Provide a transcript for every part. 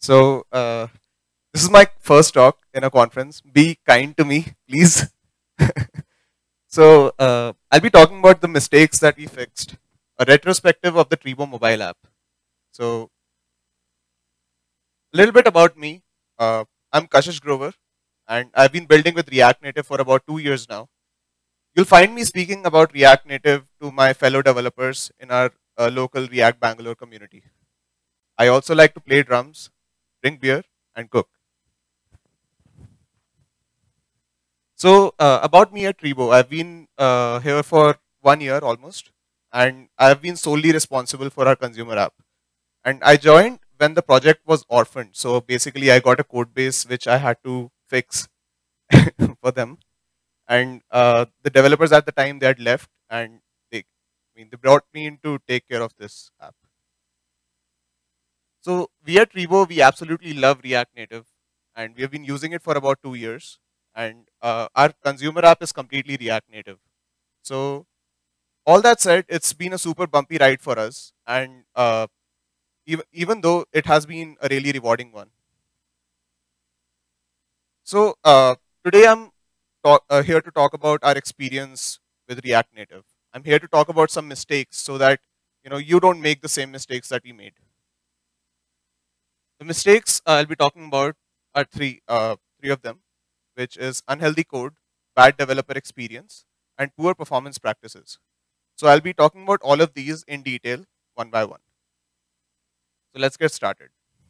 So this is my first talk in a conference. Be kind to me, please. So I'll be talking about the mistakes that we fixed, a retrospective of the Treebo mobile app. So a little bit about me. I'm Kashish Grover, and I've been building with React Native for about 2 years now. You'll find me speaking about React Native to my fellow developers in our local React Bangalore community. I also like to play drums, drink beer, and cook. So about me at Treebo, I've been here for 1 year almost, and I've been solely responsible for our consumer app. And I joined when the project was orphaned. So basically, I got a code base which I had to fix for them. And the developers at the time they had left, and they brought me in to take care of this app. So we at Treebo, we absolutely love React Native, and we have been using it for about 2 years. And our consumer app is completely React Native. So all that said, it's been a super bumpy ride for us, and even though it has been a really rewarding one. So today I'm here to talk about our experience with React Native. I'm here to talk about some mistakes so that you don't make the same mistakes that we made. The mistakes I'll be talking about are three of them, which is unhealthy code, bad developer experience, and poor performance practices. So I'll be talking about all of these in detail, one by one. So let's get started.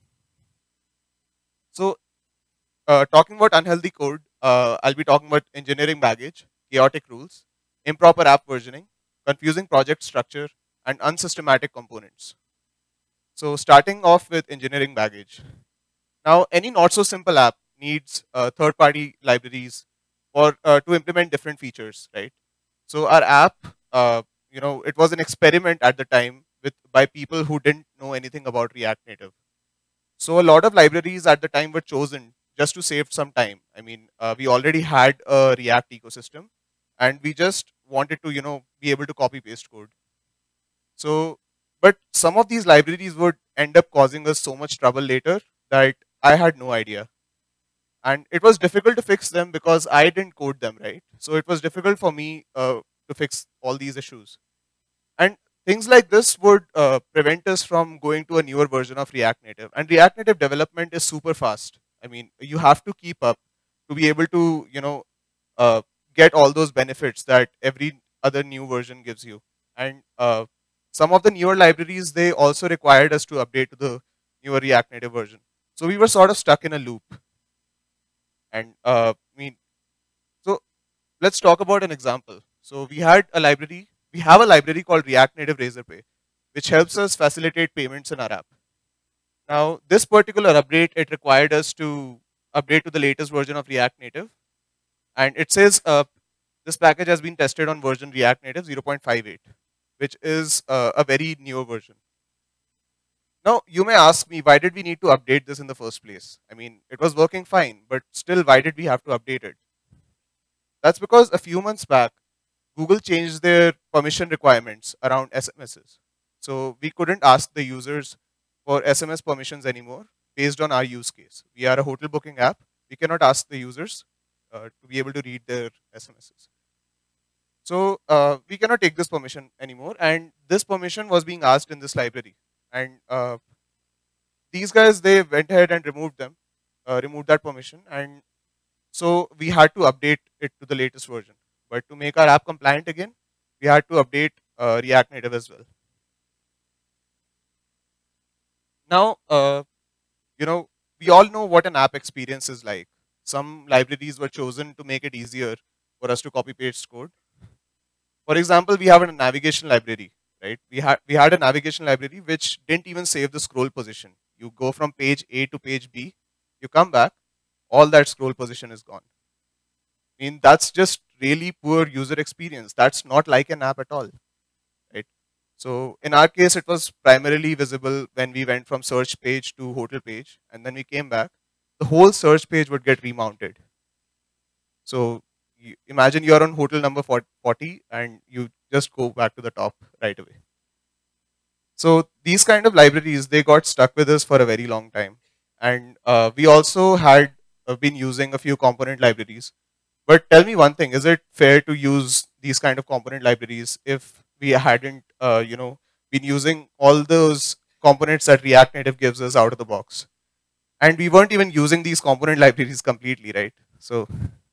So talking about unhealthy code, I'll be talking about engineering baggage, chaotic rules, improper app versioning, confusing project structure, and unsystematic components. So starting off with engineering baggage. Now, any not so simple app needs third-party libraries or to implement different features, right? So our app, it was an experiment at the time by people who didn't know anything about React Native. So a lot of libraries at the time were chosen just to save some time. I mean, we already had a React ecosystem, and we just wanted to, be able to copy paste code. So, but some of these libraries would end up causing us so much trouble later that I had no idea. And it was difficult to fix them because I didn't code them, right? So it was difficult for me to fix all these issues. And things like this would prevent us from going to a newer version of React Native. And React Native development is super fast. I mean, you have to keep up to be able to, uh, get all those benefits that every other new version gives you. And some of the newer libraries, they also required us to update to the newer React Native version. So we were sort of stuck in a loop. And so let's talk about an example. So we have a library called React Native Razorpay, which helps us facilitate payments in our app. Now, this particular update, it required us to update to the latest version of React Native. And it says this package has been tested on version React Native 0.58, which is a very newer version. Now, you may ask me, why did we need to update this in the first place? I mean, it was working fine, but still, why did we have to update it? That's because a few months back, Google changed their permission requirements around SMSs. So we couldn't ask the users for SMS permissions anymore based on our use case. We are a hotel booking app. We cannot ask the users to be able to read their SMSs. So we cannot take this permission anymore. And this permission was being asked in this library. And these guys, they went ahead and removed that permission. And so we had to update it to the latest version. But to make our app compliant again, we had to update React Native as well. Now, we all know what an app experience is like. Some libraries were chosen to make it easier for us to copy paste code. For example, we have a navigation library, right? We had a navigation library which didn't even save the scroll position. You go from page A to page B, you come back, all that scroll position is gone. I mean, that's just really poor user experience. That's not like an app at all, right? So in our case, it was primarily visible when we went from search page to hotel page, and then we came back. The whole search page would get remounted. So imagine you're on hotel number 40 and you just go back to the top right away. So these kind of libraries, they got stuck with us for a very long time. and we also had been using a few component libraries. But tell me one thing: is it fair to use these kind of component libraries if we hadn't, been using all those components that React Native gives us out of the box, and we weren't even using these component libraries completely, right? So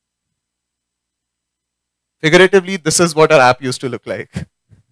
figuratively, this is what our app used to look like.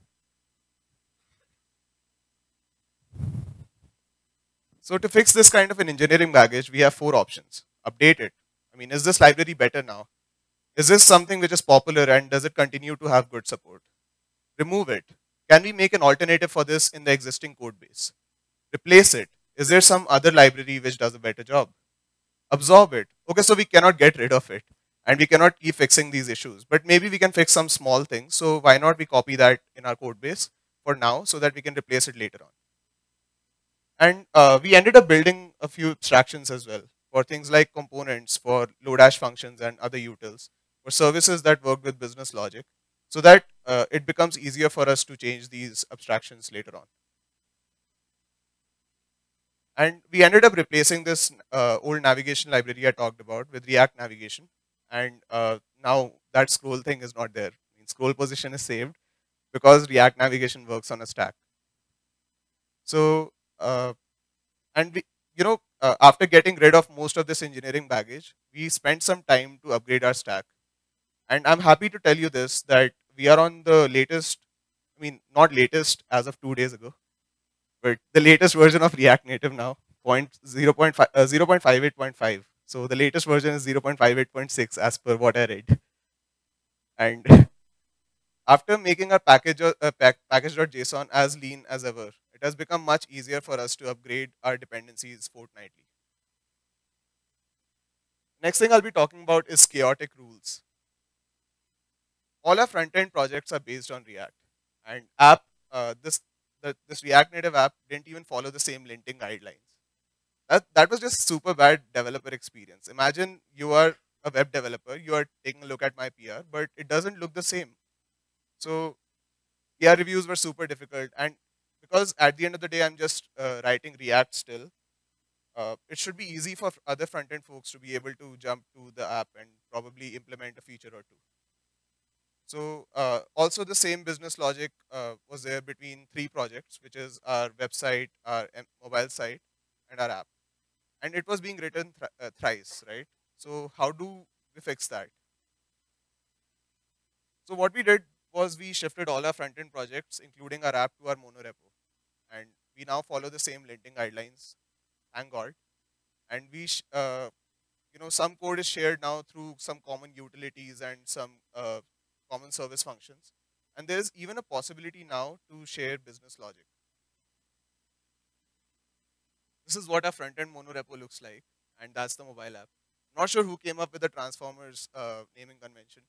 So to fix this kind of an engineering baggage, we have four options. Update it. I mean, is this library better now? Is this something which is popular and does it continue to have good support? Remove it. Can we make an alternative for this in the existing code base? Replace it. Is there some other library which does a better job? Absorb it. Okay, so we cannot get rid of it and we cannot keep fixing these issues, but maybe we can fix some small things. So why not we copy that in our code base for now so that we can replace it later on? And we ended up building a few abstractions as well for things like components, for Lodash functions and other utils, for services that work with business logic, so that it becomes easier for us to change these abstractions later on. And we ended up replacing this old navigation library I talked about with React Navigation. And now that scroll thing is not there. I mean, scroll position is saved because React Navigation works on a stack. So, and we, after getting rid of most of this engineering baggage, we spent some time to upgrade our stack. And I'm happy to tell you this, that we are on the latest, I mean, not latest as of 2 days ago, but the latest version of React Native now, 0.58.5. So the latest version is 0.58.6 as per what I read. And after making our package.json as lean as ever, it has become much easier for us to upgrade our dependencies fortnightly. Next thing I'll be talking about is chaotic rules. All our front-end projects are based on React, and this React Native app didn't even follow the same linting guidelines. That was just super bad developer experience. Imagine you are a web developer, you are taking a look at my PR, but it doesn't look the same. So PR reviews were super difficult, and because at the end of the day I'm just writing React still, it should be easy for other front-end folks to be able to jump to the app and probably implement a feature or two. So also the same business logic was there between three projects, which is our website, our mobile site, and our app. And it was being written thrice, right? So how do we fix that? So what we did was we shifted all our front-end projects, including our app, to our monorepo. And we now follow the same linting guidelines, thank God. And some code is shared now through some common utilities and some common service functions. And there is even a possibility now to share business logic. This is what our front-end monorepo looks like, and that's the mobile app. Not sure who came up with the transformers naming convention.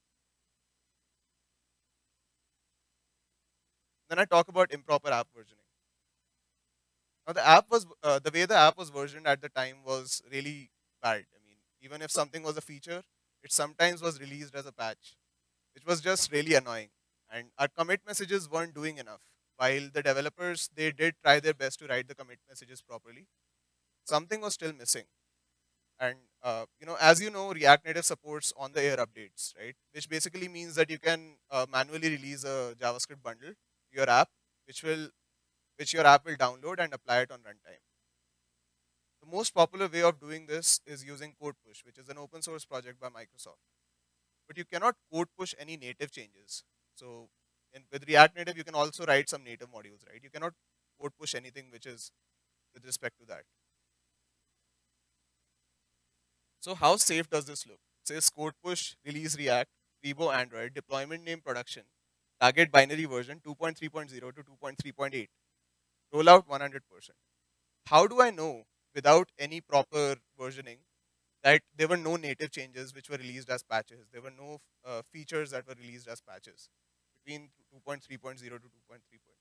Then I talk about improper app versioning. Now the way the app was versioned at the time was really bad. I mean, even if something was a feature, it sometimes was released as a patch, which was just really annoying. And our commit messages weren't doing enough. While the developers, they did try their best to write the commit messages properly, something was still missing. And as you know, React Native supports on-the-air updates, right? Which basically means that you can manually release a JavaScript bundle to your app, which your app will download and apply it on runtime. The most popular way of doing this is using Code Push, which is an open source project by Microsoft. But you cannot code push any native changes. So with React Native, you can also write some native modules, right? You cannot code push anything which is with respect to that. So how safe does this look? It says code push, release React, Treebo Android, deployment name production, target binary version 2.3.0 to 2.3.8, rollout 100%. How do I know without any proper versioning that there were no native changes which were released as patches? There were no features that were released as patches between 2.3.0 to 2.3.8.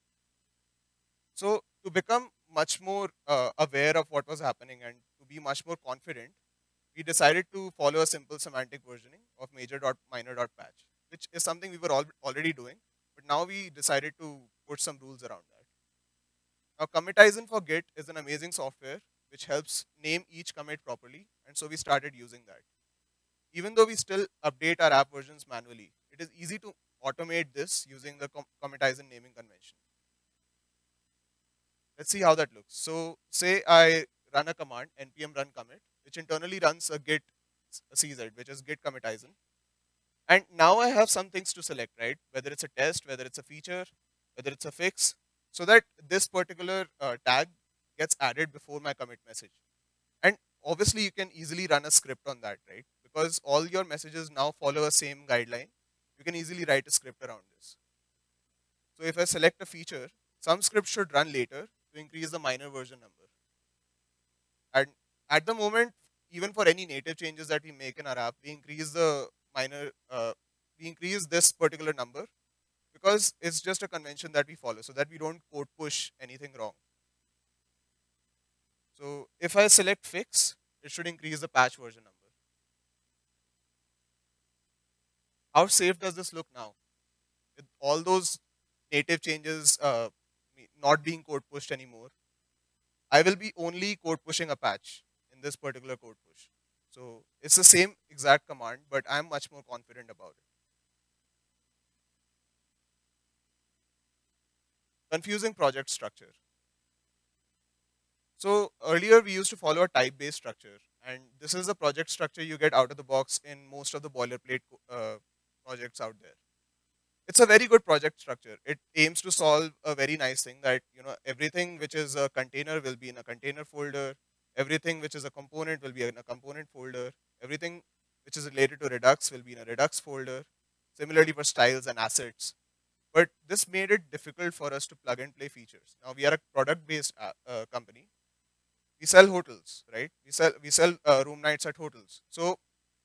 So to become much more aware of what was happening and to be much more confident, we decided to follow a simple semantic versioning of major.minor.patch, which is something we were already doing, but now we decided to put some rules around that. Now, Commitizen for Git is an amazing software which helps name each commit properly. And so we started using that. Even though we still update our app versions manually, it is easy to automate this using the commitize and naming convention. Let's see how that looks. So say I run a command npm run commit, which internally runs a git cz, which is git commitizen. And now I have some things to select, right? Whether it's a test, whether it's a feature, whether it's a fix, so that this particular tag gets added before my commit message. And obviously, you can easily run a script on that, right? Because all your messages now follow a same guideline. You can easily write a script around this. So if I select a feature, some script should run later to increase the minor version number. And at the moment, even for any native changes that we make in our app, we increase the minor, we increase this particular number because it's just a convention that we follow so that we don't code push anything wrong. So if I select fix, it should increase the patch version number. How safe does this look now? With all those native changes not being code pushed anymore, I will be only code pushing a patch in this particular code push. So it's the same exact command, but I'm much more confident about it. Confusing project structure. So earlier we used to follow a type-based structure, and this is the project structure you get out of the box in most of the boilerplate projects out there. It's a very good project structure. It aims to solve a very nice thing that everything which is a container will be in a container folder, everything which is a component will be in a component folder, everything which is related to Redux will be in a Redux folder. Similarly for styles and assets. But this made it difficult for us to plug and play features. Now we are a product-based company. We sell hotels, right? We sell room nights at hotels. So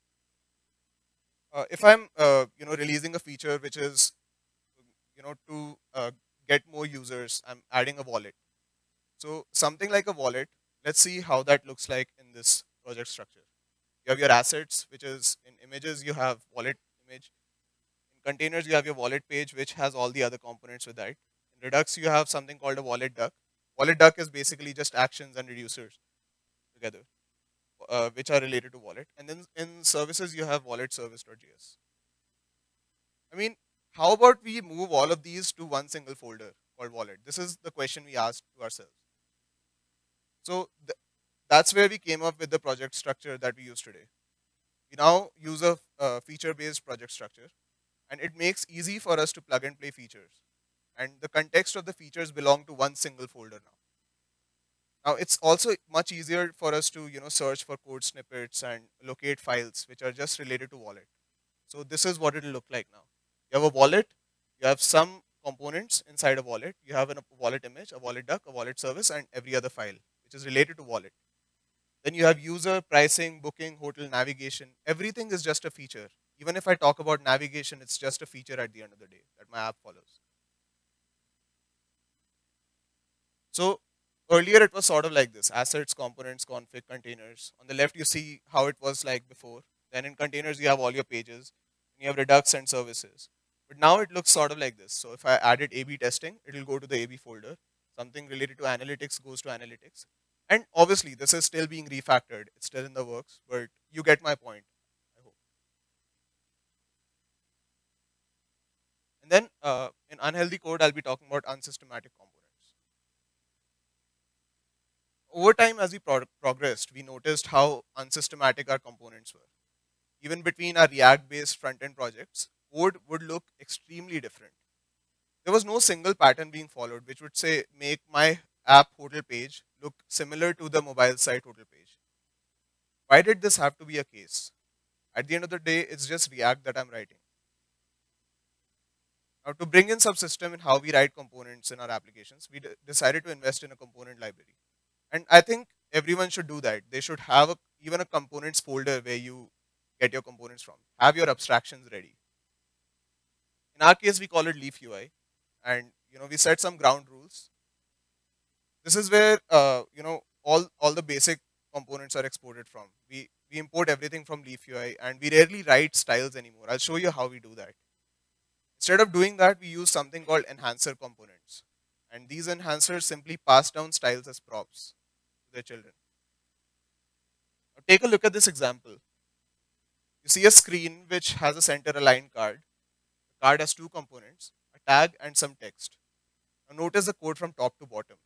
if I'm releasing a feature which is to get more users, I'm adding a wallet. So something like a wallet, let's see how that looks like in this project structure. You have your assets, which is in images, you have wallet image. In containers, you have your wallet page, which has all the other components with that. In Redux, you have something called a wallet duck. Wallet duck is basically just actions and reducers together, which are related to wallet. And then in services, you have wallet service.js. I mean, how about we move all of these to one single folder called wallet? This is the question we asked to ourselves. So that's where we came up with the project structure that we use today. We now use a feature-based project structure, and it makes easy for us to plug and play features. And the context of the features belong to one single folder now. Now it's also much easier for us to search for code snippets and locate files which are just related to wallet. So this is what it will look like now. You have a wallet, you have some components inside a wallet, you have a wallet image, a wallet duck, a wallet service, and every other file which is related to wallet. Then you have user, pricing, booking, hotel, navigation. Everything is just a feature. Even if I talk about navigation, it's just a feature at the end of the day that my app follows. So earlier it was sort of like this: assets, components, config, containers. On the left, you see how it was like before. Then in containers, you have all your pages. And you have Redux and services. But now it looks sort of like this. So if I added A/B testing, it will go to the A/B folder. Something related to analytics goes to analytics. And obviously, this is still being refactored. It's still in the works, but you get my point, I hope. And then in unhealthy code, I'll be talking about unsystematic components. Over time, as we progressed, we noticed how unsystematic our components were. Even between our React-based front-end projects, code would look extremely different. There was no single pattern being followed, which would say, make my app hotel page look similar to the mobile site hotel page. Why did this have to be a case? At the end of the day, it's just React that I'm writing. Now, to bring in subsystem in how we write components in our applications, we decided to invest in a component library. And I think everyone should do that. They should have even a components folder where you get your components from. Have your abstractions ready. In our case, we call it Leaf UI, and we set some ground rules. This is where all the basic components are exported from. We import everything from Leaf UI, and we rarely write styles anymore. I'll show you how we do that. Instead of doing that, we use something called enhancer components, and these enhancers simply pass down styles as props to their children. Now take a look at this example. You see a screen which has a center aligned card. The card has two components, a tag and some text. Now notice the code from top to bottom.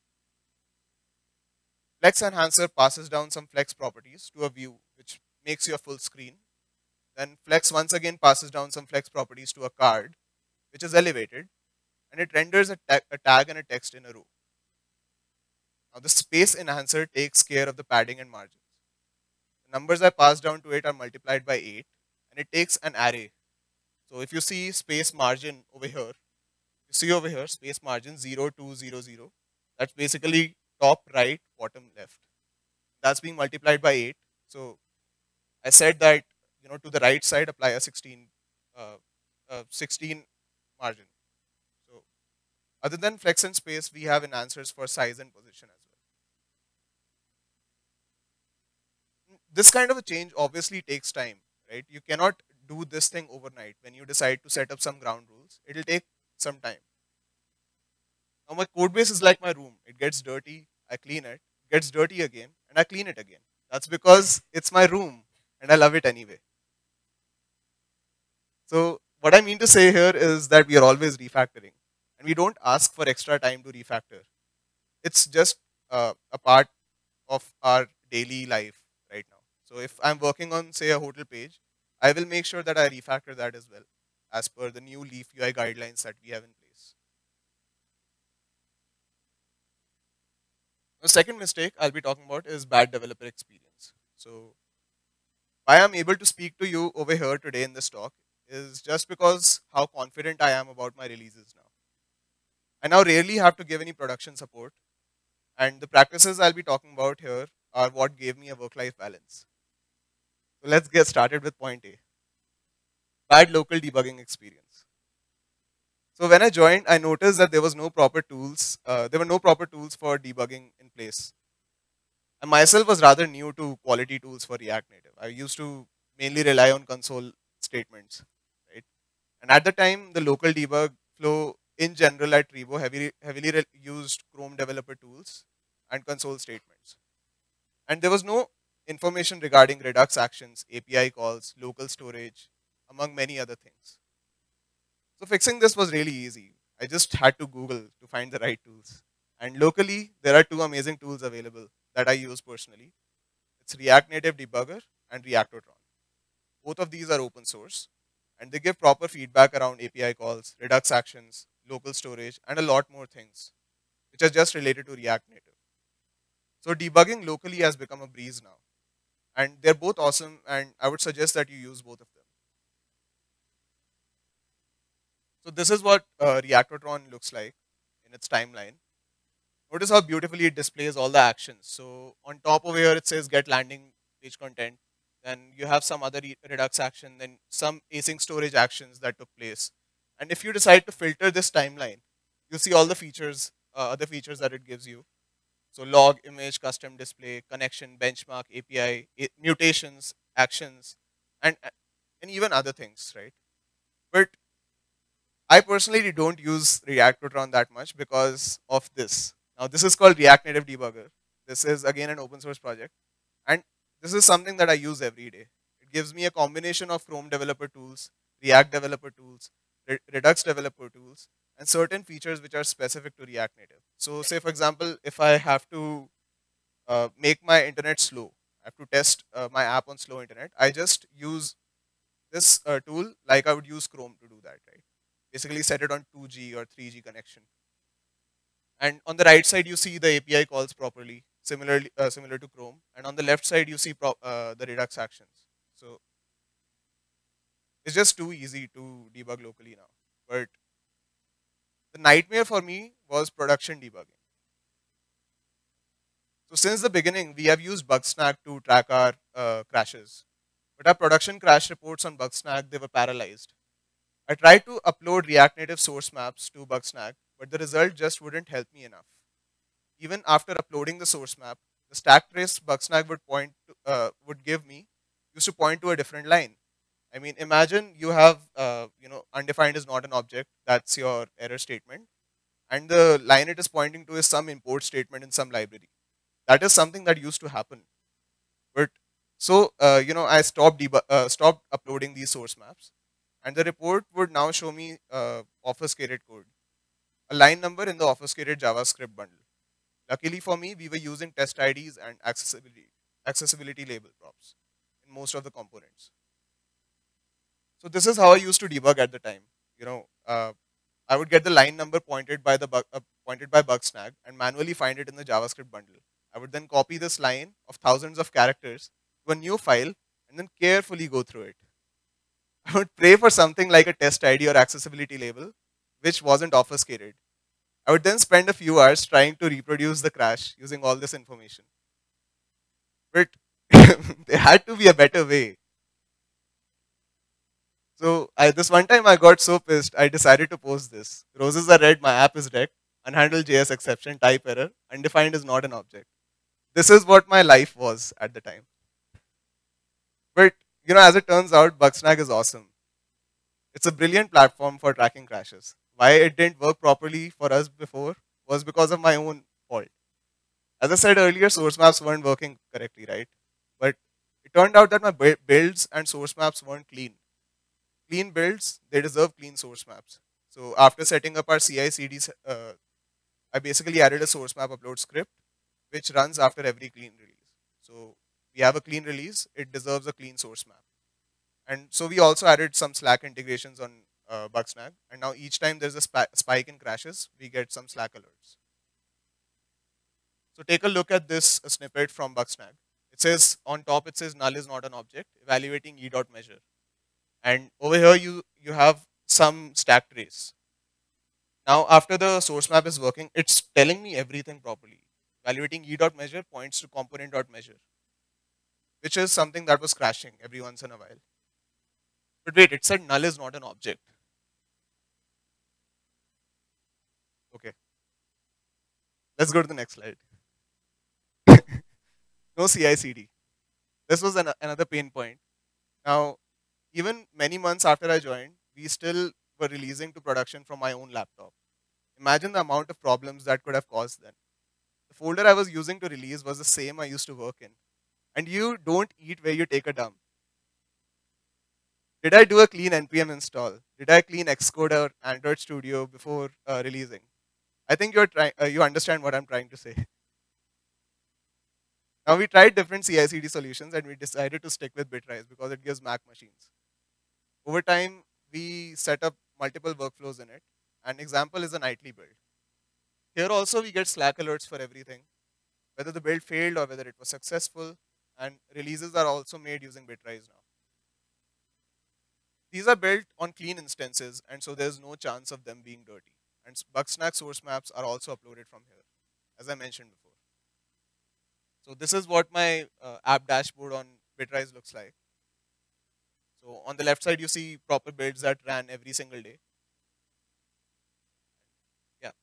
Flex Enhancer passes down some flex properties to a view which makes your full screen. Then Flex once again passes down some flex properties to a card which is elevated, and it renders a tag and a text in a row. Now the space enhancer takes care of the padding and margins. The numbers I pass down to it are multiplied by 8, and it takes an array. So if you see space margin over here, you see over here space margin 0, 2, 0, 0. That's basically top, right, bottom, left. That's being multiplied by 8. So I said that, to the right side apply a 16 margin. So other than flex and space, we have enhancers for size and position as well. This kind of a change obviously takes time, right? You cannot do this thing overnight. When you decide to set up some ground rules, it'll take some time. Now my code base is like my room. It gets dirty, I clean it, gets dirty again, and I clean it again. That's because it's my room and I love it anyway. So what I mean to say here is that we are always refactoring, and we don't ask for extra time to refactor. It's just a part of our daily life right now. So if I'm working on, say, a hotel page, I will make sure that I refactor that as well, as per the new Leaf UI guidelines that we have in place. The second mistake I'll be talking about is bad developer experience. So why I'm able to speak to you over here today in this talk is just because how confident I am about my releases now. I now rarely have to give any production support, and the practices I'll be talking about here are what gave me a work-life balance. So let's get started with point A. Bad local debugging experience. So when I joined, I noticed that there was no proper tools. There were no proper tools for debugging in place. I myself was rather new to quality tools for React Native. I used to mainly rely on console statements, right? And at the time, the local debug flow in general at Treebo heavily used Chrome developer tools and console statements. And there was no information regarding Redux actions, API calls, local storage, among many other things. So fixing this was really easy. I just had to Google to find the right tools. And locally, there are two amazing tools available that I use personally. It's React Native Debugger and Reactotron. Both of these are open source, and they give proper feedback around API calls, Redux actions, local storage, and a lot more things, which are just related to React Native. So debugging locally has become a breeze now. And they're both awesome, and I would suggest that you use both of them. So this is what Reactotron looks like in its timeline. Notice how beautifully it displays all the actions. So on top over here, it says get landing page content. Then you have some other Redux action, then some async storage actions that took place. And if you decide to filter this timeline, you see all the features, other features that it gives you. So log, image, custom display, connection, benchmark, API, mutations, actions, and even other things, right? But I personally don't use Reactotron that much because of this. Now this is called React Native Debugger. This is again an open source project, and this is something that I use every day. It gives me a combination of Chrome developer tools, React developer tools, Redux developer tools, and certain features which are specific to React Native. So say for example, if I have to make my internet slow, I have to test my app on slow internet, I just use this tool like I would use Chrome to do that, right? Basically set it on 2G or 3G connection. And on the right side, you see the API calls properly, similar to Chrome. And on the left side, you see the Redux actions. So it's just too easy to debug locally now. But the nightmare for me was production debugging. So since the beginning, we have used Bugsnag to track our crashes. But our production crash reports on Bugsnag, they were paralyzed. I tried to upload React Native source maps to Bugsnag, but the result just wouldn't help me enough. Even after uploading the source map, the stack trace Bugsnag would give me used to point to a different line. I mean, imagine you have undefined is not an object. That's your error statement, and the line it is pointing to is some import statement in some library. That is something that used to happen. But So, I stopped uploading these source maps, and the report would now show me obfuscated code, a line number in the obfuscated JavaScript bundle. Luckily for me, we were using test IDs and accessibility label props in most of the components. So this is how I used to debug at the time. You know, I would get the line number pointed by bug snag and manually find it in the JavaScript bundle. I would then copy this line of thousands of characters to a new file and then carefully go through it. I would pray for something like a test ID or accessibility label, which wasn't obfuscated. I would then spend a few hours trying to reproduce the crash using all this information. But there had to be a better way. So this one time I got so pissed, I decided to post this. Roses are red, my app is wrecked. Unhandled JS exception, type error, undefined is not an object. This is what my life was at the time. But as it turns out, Bugsnag is awesome. It's a brilliant platform for tracking crashes. Why it didn't work properly for us before was because of my own fault. As I said earlier, source maps weren't working correctly, right? But it turned out that my builds and source maps weren't clean. Clean builds, they deserve clean source maps. So after setting up our CI/CD, I basically added a source map upload script, which runs after every clean release. So we have a clean release, it deserves a clean source map. And so we also added some Slack integrations on Bugsnag. And now each time there's a spike in crashes, we get some Slack alerts. So take a look at this snippet from Bugsnag. It says on top, it says null is not an object, evaluating e.measure. And over here, you have some stack trace. Now, after the source map is working, it's telling me everything properly. Evaluating e.measure points to component.measure, which is something that was crashing every once in a while. But wait, it said null is not an object. Okay. Let's go to the next slide. No CI/CD. This was another pain point. Now, even many months after I joined, we still were releasing to production from my own laptop. Imagine the amount of problems that could have caused then. The folder I was using to release was the same I used to work in. And you don't eat where you take a dump. Did I do a clean npm install? Did I clean Xcode or Android Studio before releasing? I think you understand what I'm trying to say. Now we tried different CI/CD solutions and we decided to stick with Bitrise because it gives Mac machines. Over time, we set up multiple workflows in it. An example is a nightly build. Here also we get Slack alerts for everything, whether the build failed or whether it was successful, and releases are also made using Bitrise now. These are built on clean instances, and so there's no chance of them being dirty. And Bugsnag source maps are also uploaded from here, as I mentioned before. So this is what my app dashboard on Bitrise looks like. So on the left side, you see proper builds that ran every single day. Yeah.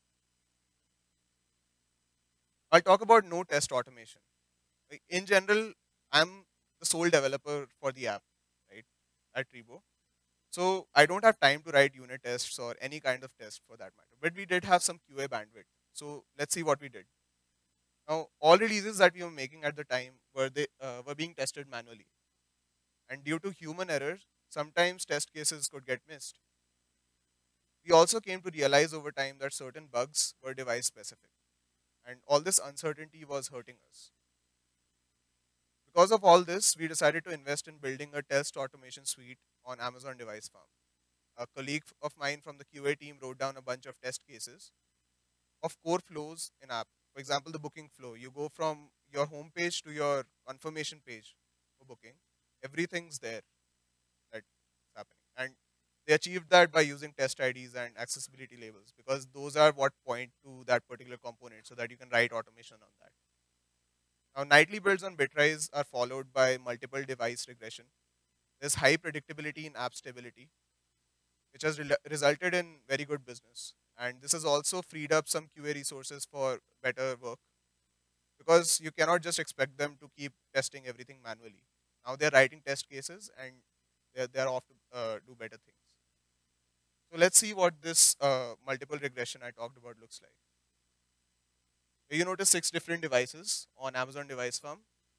I'll talk about no test automation. In general, I'm the sole developer for the app, right, at Treebo. So I don't have time to write unit tests or any kind of test for that matter. But we did have some QA bandwidth. So let's see what we did. Now, all releases that we were making at the time were being tested manually. And due to human errors, sometimes test cases could get missed. We also came to realize over time that certain bugs were device specific. And all this uncertainty was hurting us. Because of all this, we decided to invest in building a test automation suite on Amazon Device Farm. A colleague of mine from the QA team wrote down a bunch of test cases of core flows in app. For example, the booking flow. You go from your home page to your confirmation page for booking. Everything's there that's happening. And they achieved that by using test IDs and accessibility labels because those are what point to that particular component so that you can write automation on that. Now, nightly builds on Bitrise are followed by multiple device regression. There's high predictability in app stability, which has resulted in very good business. And this has also freed up some QA resources for better work because you cannot just expect them to keep testing everything manually. Now they're writing test cases and they're off to do better things. So let's see what this multiple regression I talked about looks like. You notice 6 different devices on Amazon Device Farm,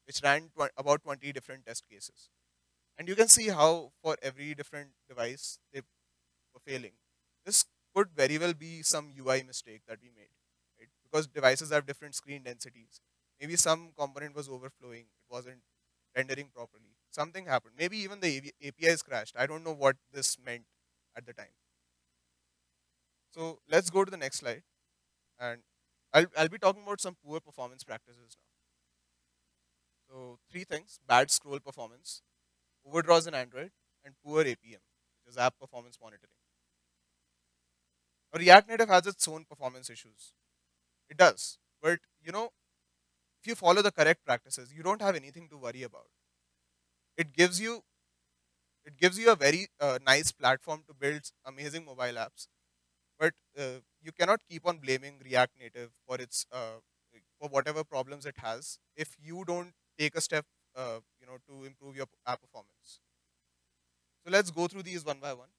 which ran about 20 different test cases. And you can see how for every different device they were failing. This could very well be some UI mistake that we made, right? Because devices have different screen densities. Maybe some component was overflowing, it wasn't rendering properly. Something happened. Maybe even the APIs crashed. I don't know what this meant at the time. So let's go to the next slide, and I'll be talking about some poor performance practices now. So three things: bad scroll performance, overdraws in Android, and poor APM, which is app performance monitoring. Now, React Native has its own performance issues. It does, but if you follow the correct practices, you don't have anything to worry about. It gives you a very nice platform to build amazing mobile apps, but you cannot keep on blaming React Native for its for whatever problems it has if you don't take a step to improve your app performance. So let's go through these one by one.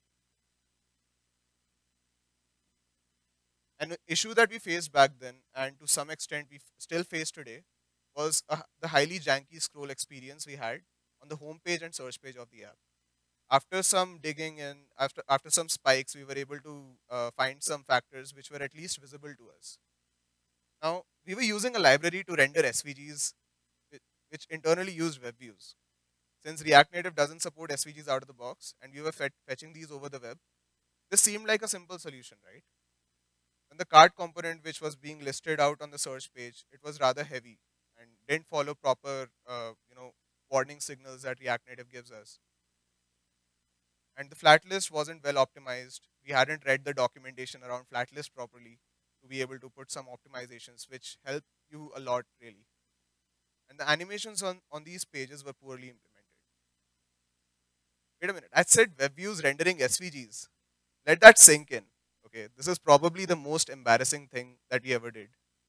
An issue that we faced back then, and to some extent we still face today, was the highly janky scroll experience we had on the home page and search page of the app. After some digging and after some spikes, we were able to find some factors which were at least visible to us. Now, we were using a library to render SVGs, which internally used web views. Since React Native doesn't support SVGs out of the box, and we were fetching these over the web, this seemed like a simple solution, right? And the cart component, which was being listed out on the search page, it was rather heavy and didn't follow proper, warning signals that React Native gives us. And the flat list wasn't well optimized. We hadn't read the documentation around flat list properly to be able to put some optimizations, which help you a lot, really. And the animations on these pages were poorly implemented. Wait a minute, I said web views rendering SVGs. Let that sink in. Okay, this is probably the most embarrassing thing that we ever did.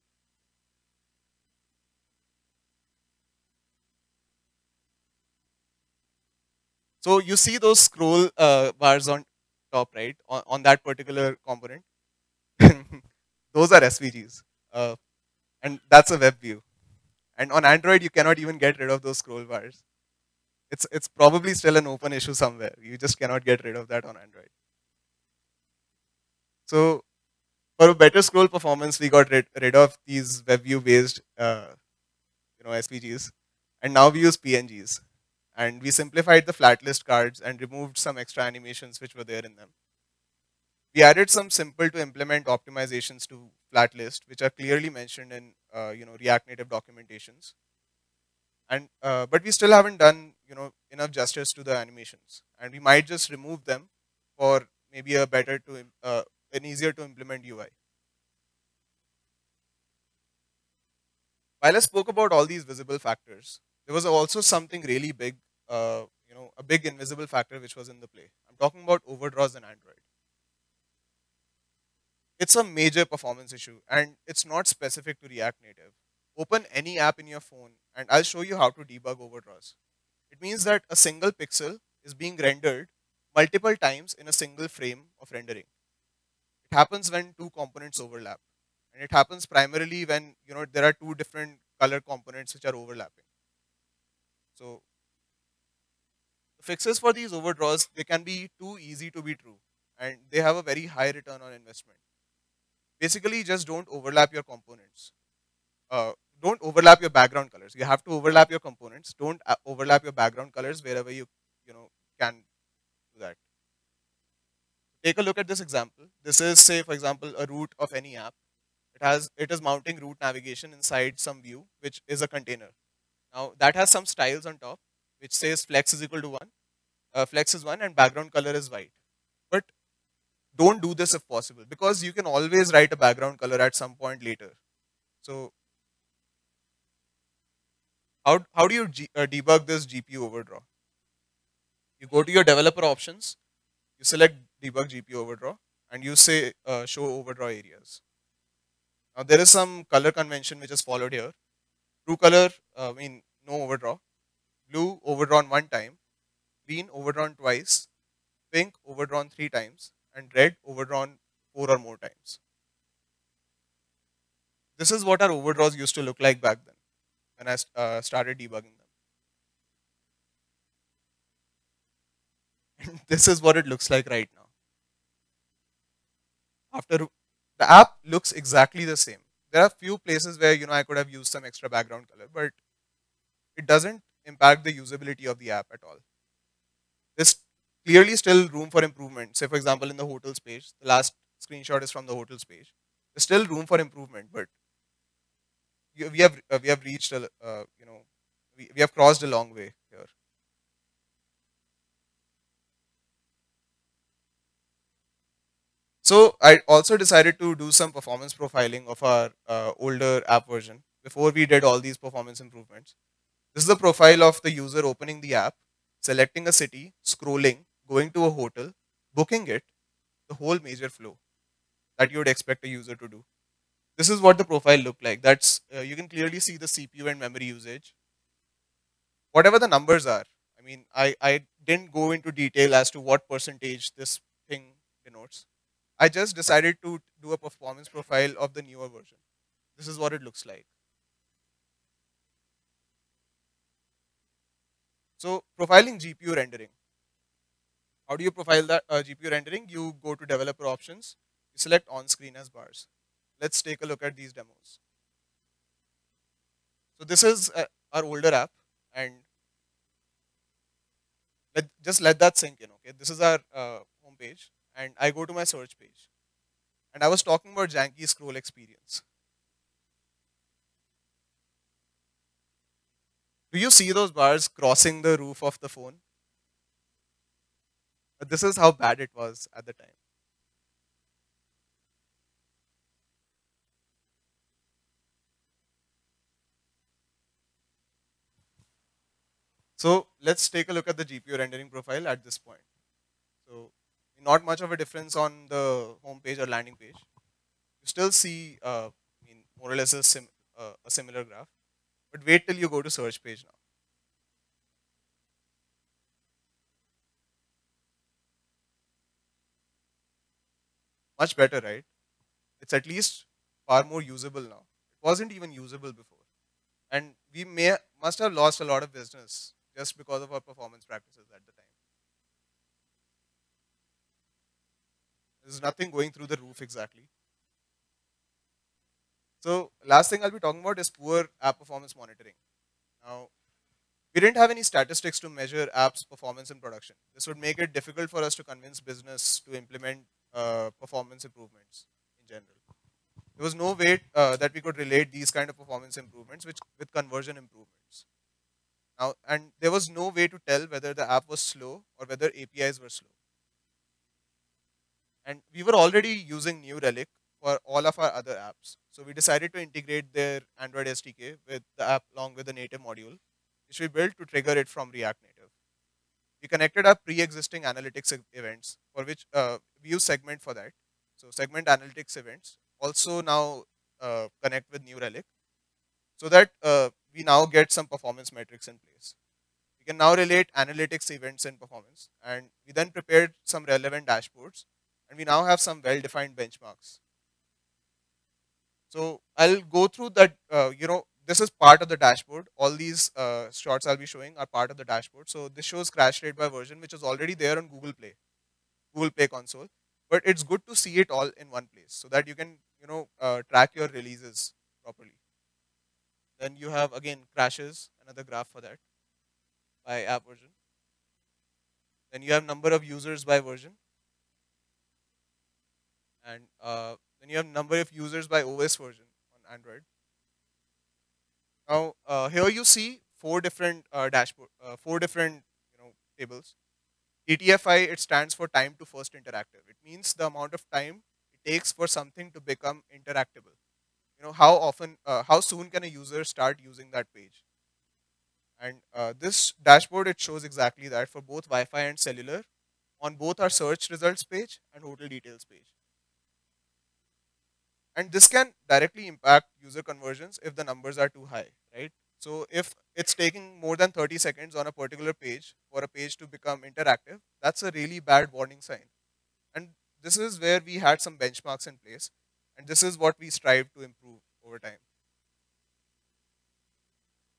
So you see those scroll bars on top, right, on that particular component. Those are SVGs, and that's a web view. And on Android, you cannot even get rid of those scroll bars. It's probably still an open issue somewhere. You just cannot get rid of that on Android. So for a better scroll performance, we got rid of these web view based SVGs, and now we use PNGs. And we simplified the flat list cards and removed some extra animations which were there in them. We added some simple to implement optimizations to flat list, which are clearly mentioned in React Native documentations. And but we still haven't done enough justice to the animations, and we might just remove them for maybe a better to an easier to implement UI. While I spoke about all these visible factors, there was also something really big, a big invisible factor which was in the play. I'm talking about overdraws in Android. It's a major performance issue, and it's not specific to React Native. Open any app in your phone, and I'll show you how to debug overdraws. It means that a single pixel is being rendered multiple times in a single frame of rendering. It happens when two components overlap, and it happens primarily when there are two different color components which are overlapping. So the fixes for these overdraws, they can be too easy to be true, and they have a very high return on investment. Basically, just don't overlap your components. Don't overlap your background colors. You have to overlap your components. Don't overlap your background colors wherever you can do that. Take a look at this example. This is, say, for example, a root of any app. It is mounting root navigation inside some view, which is a container. Now that has some styles on top, which says flex is equal to 1. Flex is 1 and background color is white. But don't do this if possible, because you can always write a background color at some point later. So how do you debug this GPU overdraw? You go to your developer options, you select debug GPU overdraw, and you say show overdraw areas. Now there is some color convention which is followed here. True color, no overdraw. Blue overdrawn 1 time. Green overdrawn twice. Pink overdrawn 3 times. And red overdrawn 4 or more times. This is what our overdraws used to look like back then. when I started debugging them. And this is what it looks like right now. After the app looks exactly the same. There are few places where I could have used some extra background color, but it doesn't impact the usability of the app at all. There's clearly still room for improvement. Say, for example, in the hotels page, the last screenshot is from the hotels page. There's still room for improvement, but we have reached a we have crossed a long way here. So I also decided to do some performance profiling of our older app version before we did all these performance improvements. This is the profile of the user opening the app, selecting a city, scrolling, going to a hotel, booking it, the whole major flow that you would expect a user to do. This is what the profile looked like. That's you can clearly see the CPU and memory usage. Whatever the numbers are, I mean, I didn't go into detail as to what percentage this thing denotes. I just decided to do a performance profile of the newer version. This is what it looks like. So profiling GPU rendering. How do you profile that GPU rendering? You go to developer options, you select on screen as bars. Let's take a look at these demos. So this is our older app, and just let that sink in. Okay, this is our home page, and I go to my search page, and I was talking about Janky scroll experience. Do you see those bars crossing the roof of the phone? This is how bad it was at the time. So let's take a look at the GPU rendering profile at this point. So not much of a difference on the home page or landing page. You still see, more or less a similar graph. But wait till you go to search page now. Much better, right? It's at least far more usable now. It wasn't even usable before. And we must have lost a lot of business just because of our performance practices at the time. There's nothing going through the roof exactly. So last thing I'll be talking about is poor app performance monitoring. Now, we didn't have any statistics to measure apps performance in production. This would make it difficult for us to convince business to implement performance improvements in general. There was no way that we could relate these kind of performance improvements with conversion improvements. Now, and there was no way to tell whether the app was slow or whether APIs were slow. And we were already using New Relic for all of our other apps. So we decided to integrate their Android SDK with the app along with the native module, which we built to trigger it from React Native. We connected our pre-existing analytics events for which we use Segment for that. So Segment analytics events also now connect with New Relic so that we now get some performance metrics in place. We can now relate analytics events and performance, and we then prepared some relevant dashboards, and we now have some well-defined benchmarks. So I'll go through that. This is part of the dashboard. All these shots I'll be showing are part of the dashboard. So this shows crash rate by version, which is already there on Google Play console. But it's good to see it all in one place so that you can, track your releases properly. Then you have again crashes, another graph for that by app version. Then you have number of users by version, and then you have number of users by OS version on Android. Now here you see four different tables. TTFI, it stands for time to first interactive. It means the amount of time it takes for something to become interactable. How soon can a user start using that page? And this dashboard, it shows exactly that for both Wi-Fi and cellular on both our search results page and hotel details page. And this can directly impact user conversions if the numbers are too high, right? So if it's taking more than 30 seconds on a particular page for a page to become interactive, that's a really bad warning sign. And this is where we had some benchmarks in place, and this is what we strive to improve over time.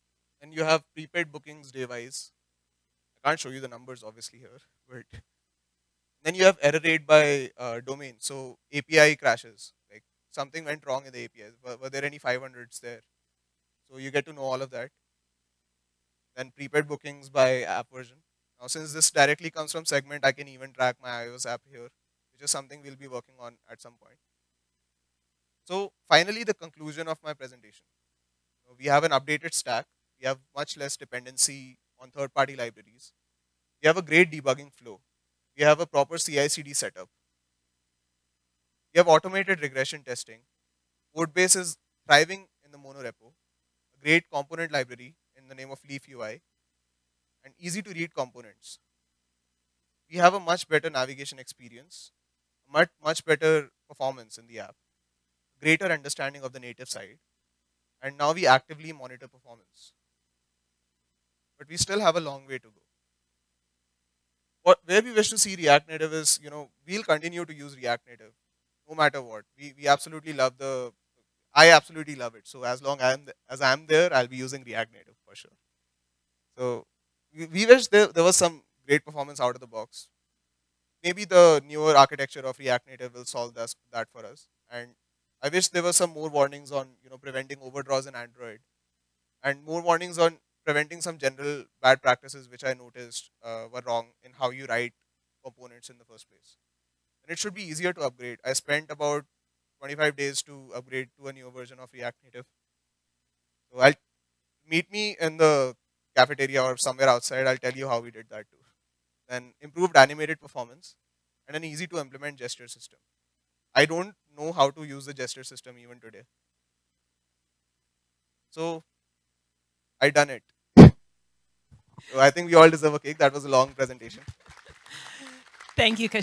And you have prepaid bookings day-wise. I can't show you the numbers obviously here, but then you have error rate by domain. So API crashes, like something went wrong in the APIs. Were there any 500s there? So you get to know all of that. Then prepaid bookings by app version. Now, since this directly comes from segment, I can even track my iOS app here, which is something we'll be working on at some point. So finally, the conclusion of my presentation. We have an updated stack. We have much less dependency on third-party libraries. We have a great debugging flow. We have a proper CI/CD setup. We have automated regression testing. Codebase is thriving in the monorepo. A great component library in the name of Leaf UI, and easy to read components. We have a much better navigation experience, much better performance in the app, greater understanding of the native side, and now we actively monitor performance. But we still have a long way to go. Where we wish to see React Native is, we'll continue to use React Native no matter what. We absolutely love I absolutely love it. So as I'm there, I'll be using React Native for sure. So we wish there was some great performance out of the box. Maybe the newer architecture of React Native will solve that for us. And I wish there were some more warnings on preventing overdraws in Android, and more warnings on preventing some general bad practices which I noticed were wrong in how you write components in the first place. And it should be easier to upgrade. I spent about 25 days to upgrade to a newer version of React Native. So I'll meet me in the cafeteria or somewhere outside. I'll tell you how we did that too. Then improved animated performance and an easy to implement gesture system. I don't know how to use the gesture system even today. So I done it. So I think we all deserve a cake. That was a long presentation. Thank you,